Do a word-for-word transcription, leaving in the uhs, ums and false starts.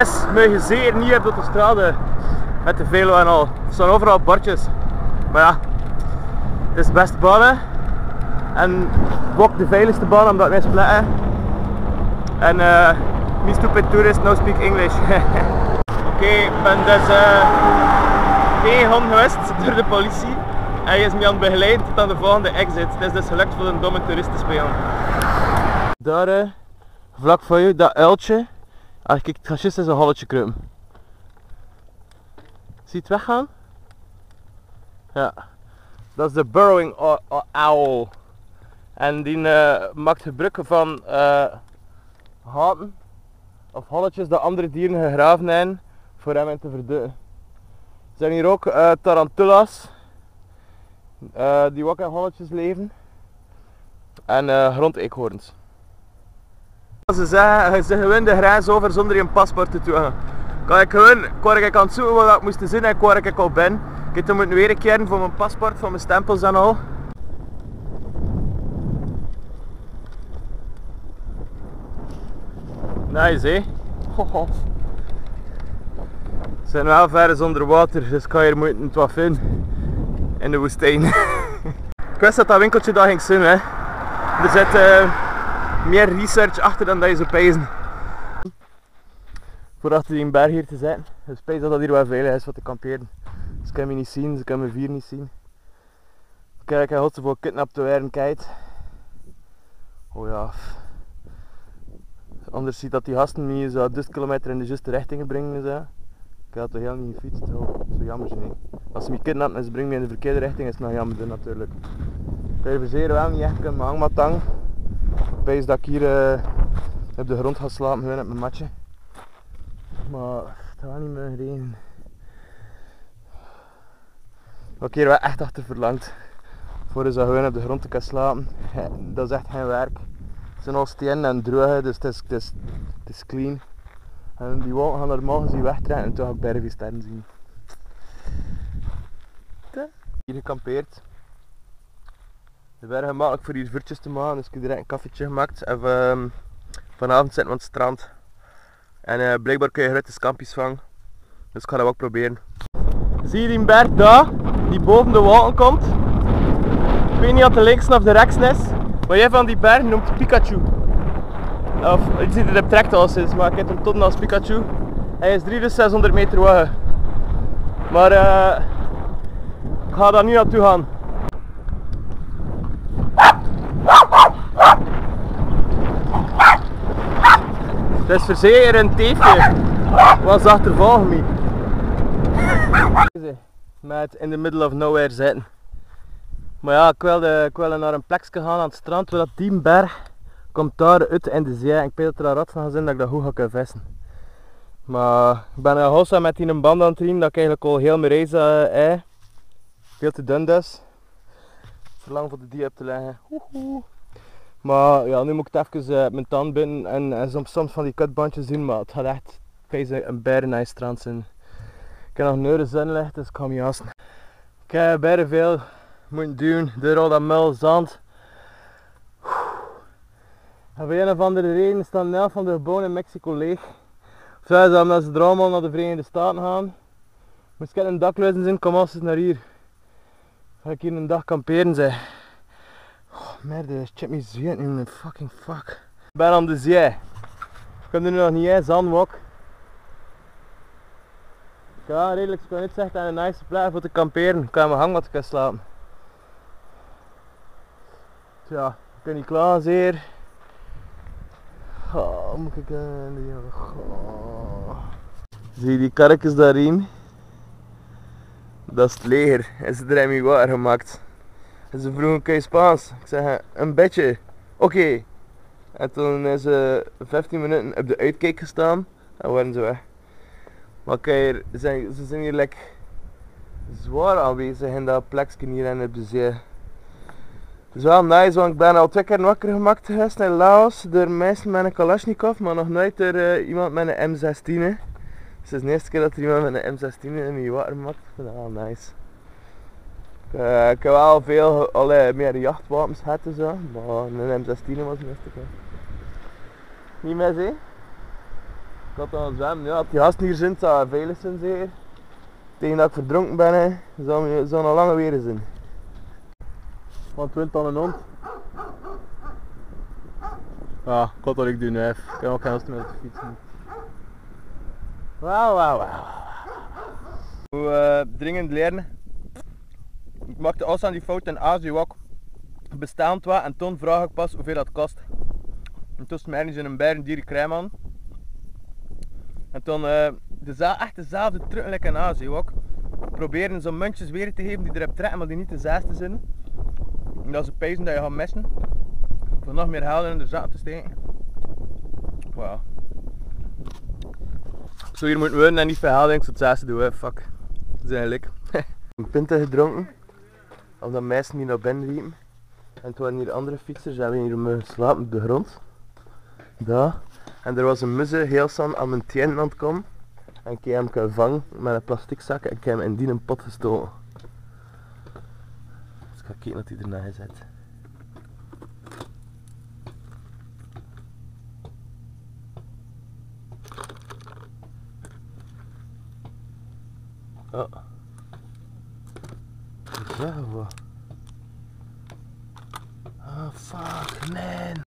Mogen zeker niet op de autostrade met de velo en al. Er staan overal bordjes. Maar ja, het is best banen. En ook de veiligste baan omdat wij splitten. En uh, me stupid tourist no speak English. Oké, okay, ik ben dus uh, tegengehouden geweest door de politie. En hij is me aan het begeleiden tot aan de volgende exit. Het is dus gelukt voor een domme toerist te spelen. Daar, uh, vlak voor je, dat uiltje. Ach, kijk, het gaat juist in zo'n holletje kruipen. Zie je het weggaan? Ja. Dat is de burrowing owl. En die uh, maakt gebruik van uh, gaten of holletjes dat andere dieren gegraven hebben voor hem in te verdukken. Er zijn hier ook uh, tarantulas uh, die ook in holletjes leven en uh, grondeekhoorns. Ze zeggen, ze gewoon de grens over zonder je paspoort te tonen. Kan ik gewoon, ik word ik aan het zoeken wat ik moest zien en waar ik al ben. Ik heb toen moeten weer keren voor mijn paspoort, voor mijn stempels en al. Nice, hé? We zijn wel ver onder water, dus ik ga hier moeten het wat vinden in de woestijn. Ik wist dat dat winkeltje dat ging zijn, hè. Er zit uh, meer research achter dan dat je zou pijzen. Voor achter die berg hier te zijn, dus pijs dat dat hier wel veilig is voor te kamperen. Ze kunnen me niet zien, ze kunnen me vier niet zien. Kijk, hij had ze voor kidnapt te werden, kijk. Oh ja. Anders ziet dat die gasten niet zo dus kilometer in de juiste richting brengen. Zo. Ik had toch heel niet gefietst. Oh, dat is zo jammer. Nee. Als ze me kidnappen en ze brengen me in de verkeerde richting is het nog jammer natuurlijk. Ik kan je verzekeren wel niet echt kunnen mijn hangmat hangen. Ik wijs dat ik hier uh, op de grond ga slapen, gewoon op mijn matje. Maar het gaat niet meer regenen. Ik heb hier wel echt achter verlangd. Voor ze gewoon op de grond te kunnen slapen. Ja, dat is echt geen werk. Het zijn al stenen en droge, dus het is, het is, het is clean. En die wolken gaan normaal gezien wegtrekken en toen ga ik bergen sterren zien. Hier gekampeerd. De bergen gemakkelijk voor hier vuurtjes te maken, dus ik heb direct een koffietje gemaakt. En um, vanavond zitten we aan het strand. En uh, blijkbaar kun je gratis kampjes vangen. Dus ik ga dat ook proberen. Zie je die berg daar, die boven de wolken komt? Ik weet niet of de linksen of de rechtsen is. Maar jij van die berg noemt Pikachu. Of je ziet het op tractals is, maar ik heb hem tot als Pikachu. Hij is drieduizend zeshonderd meter hoog. Maar uh, ik ga daar nu naartoe gaan. Het is verzekerd een teefje. Was achtervolgen me. Met in the middle of nowhere zitten. Maar ja, ik wilde, ik wilde naar een plekje gaan aan het strand, waar dat die berg komt daar uit in de zee. Ik weet dat er een rat van zijn dat ik dat goed ga kunnen vissen. Maar ik ben een hossa met die een band aan het doen dat ik eigenlijk al heel mijn reis uh, eh. Veel te dun dus. Verlang voor de die heb te leggen. Woehoe. Maar ja, nu moet ik het even uh, mijn tand binden en, en soms, soms van die kutbandjes doen, maar het gaat echt een bijna nice strand zijn. Ik heb nog neuren zonlicht, dus ik ga me jassen. Ik heb bijna veel moeten doen door al dat mul, zand. En voor een of andere reden staan de helft van de gebouwen in Mexico leeg. Of zij is omdat ze er allemaal naar de Verenigde Staten gaan. Moest ik een daklozen zijn, kom als eens naar hier. Ga ik hier een dag kamperen zeg. Oh merde, check me zweet nu, fucking fuck. Ik ben aan de zee. Ik kan er nu nog niet eens aan ook. Ja, redelijk schoon uitzicht en een nice plek voor te kamperen. Ik kan mijn hangmat kunnen slapen. Tja, ik kan niet klaar zeer. Oh, moet ik gaan. Oh. Zie je die karretjes daarin? Dat is het leger. En ze hebben me water gemaakt. En ze vroegen, kun je Spaans? Ik zeg, een beetje. Oké. Okay. En toen is ze vijftien minuten op de uitkijk gestaan en waren ze weg. Maar kijk, ze zijn, ze zijn hier like zwaar aanwezig in dat plekje hier en op de zee. Het is wel nice, want ik ben al twee keer wakker gemaakt geweest in Laos door mensen met een Kalashnikov, maar nog nooit door uh, iemand met een M zestien. Dus het is de eerste keer dat er iemand met een M zestien in je water maakt. Ik vind dat wel nice. Ik, uh, ik heb wel veel allee, meer jachtwapens gehad en zo, maar een M zestien was de eerste keer. Niet mis, hè? Ik had al zwemmen, ja, als die gasten hier zijn, zou het veilig zijn zeker. Tegen dat ik verdronken ben, hè, zou het zou een lange weer zijn. Want het wint dan een hond. Ja, ik had wat ik doe nu even. Ik kan ook geen gasten met de fietsen. Wauw, wauw, wauw. Ik moet uh, dringend leren. Ik maakte als aan die fout in Azië ook bestaand was en toen vraag ik pas hoeveel dat kost. En toen smijt hij een bijen dierencrème aan. En toen uh, de echt dezelfde truc like in Azië ook. Proberen zo'n muntjes weer te geven die erop trekken maar die niet de zesde zijn. En dat ze pijzen dat je gaat missen. Voor nog meer geld in de zak te steken. Wauw. Ik zou hier moeten wonen en niet veel geld denken, ik zou het zesde doen, hè. Fuck. Dat is eigenlijk. Een pinten gedronken. Omdat meisjes niet naar binnen liepen. En het waren hier andere fietsers en we hier mogen slapen op de grond. Daar. En er was een muze heel snel aan mijn tien aan het komen. En ik heb hem kunnen vangen met een plastic zak en ik heb hem in die een pot gestoken. Dus ik ga kijken wat hij erna gezet. Oh. Zo. Oh fuck man.